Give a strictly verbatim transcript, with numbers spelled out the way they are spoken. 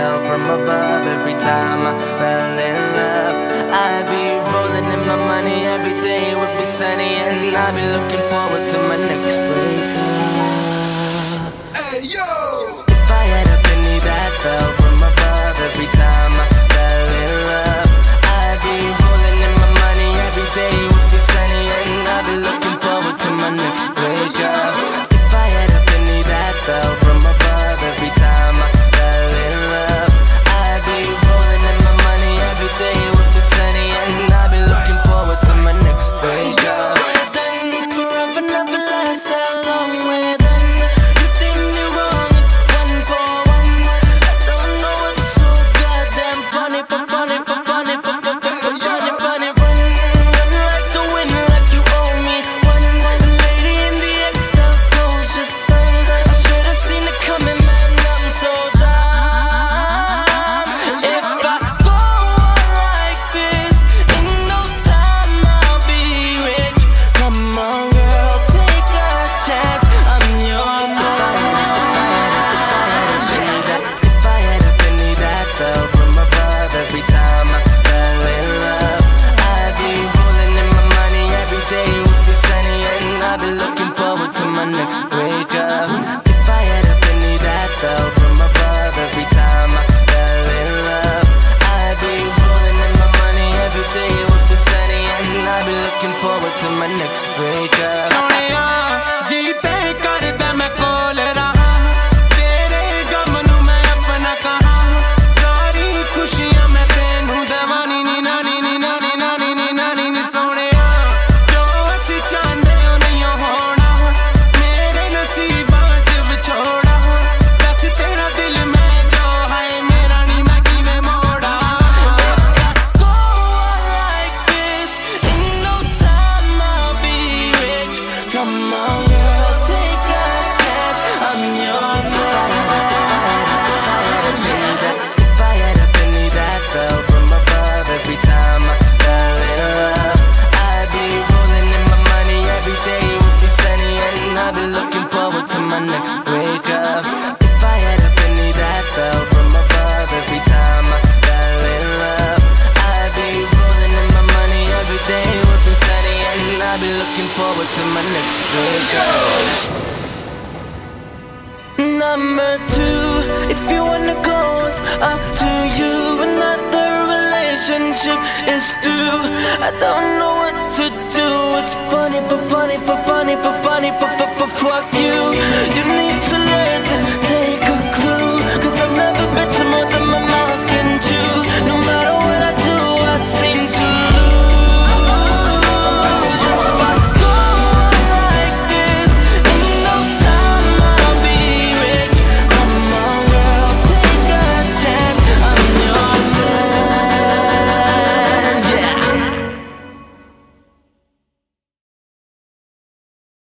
fell from above. Every time I fell in love, I'd be rolling in my money. Every day would be sunny, and I'd be looking forward to my next breakup. Hey yo! If I had a penny that fell from above, every time I fell in love, I'd be rolling in my money. Every day would be sunny, and I'd be looking forward to my next breakup. If I had a penny that fell from above, every time I fell in love, I'd be rolling in my money. Every day would be sunny, and I'd be looking forward to my next breakup. We're done forever, never last that long. We're done. You did me wrong, it's one for one. I don't know what's so goddamn funny, but funny, but funny, but but but but funny, funny. Run, run like the wind, like you owe me one. Lady in the X L clothes, just sang. I should have seen it coming, man. I'm so dumb. If I go on like this, in no time I'll be rich. Come on, girl, take a chance. I'm your man. If I had a penny that fell from above, every time I fell in love, I'd be rolling in my money. Every day would be sunny, and I'd be looking forward to my next breakup. If I had a penny that fell from above, every time I fell in love, I'd be rolling in my money. Every day would be sunny, and I'd be looking forward to my next breakup. ਸੋਹਣਿਆ ਜੀਤੇ ਕਰਦਾ ਮੈਂ ਕੋਲ ਰਹਾ ਤੇਰੇ ਗਮ ਨੂੰ ਮੈਂ ਆਪਣਾ ਕਹਾਂ ਸਾਰੀ ਖੁਸ਼ੀਆਂ ਮੈਂ ਤੈਨੂੰ ਦੇਵਾਂ ਨੀ ਨਾਨੀ ਨੀ ਨਾਨੀ ਨਾਨੀ ਨੀ ਨਾਨੀ ਨੀ ਸੋਹਣਿਆ ਜੋ ਅਸੀਂ ਚਾਹੁੰਦੇ ਹੋ ਨਹੀਂ ਹੋਣਾ ਮੇਰੇ ਨਸੀਬਾਂ 'ਚ ਵਿਛੋੜਾ ਦੱਸ ਤੇਰਾ ਦਿਲ ਮੈਂ ਜੋ ਹੈ ਮੇਰਾ ਨੀ ਮੈਂ ਕਿਵੇਂ ਮੋੜਾਂ Go on like this, in no time I'll be rich. Come on, girl, take a chance. I'm your man. If I had a penny that fell from above, every time I fell in love, I'd be rolling in my money. Every day would be sunny, and I'd be looking forward to my next breakup. If I had a penny that fell from above, every time I fell in love, I'd be rolling in my money. Every day would be sunny, and I'd be looking forward to my next breakup. Number two, if you wanna go, it's up to you. Another relationship is through. I don't know what to do. It's funny, but funny, but funny, but funny, but but but fuck